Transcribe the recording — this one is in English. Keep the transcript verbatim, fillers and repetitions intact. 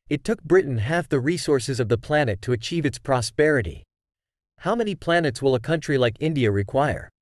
It took Britain half the resources of the planet to achieve its prosperity. How many planets will a country like India require?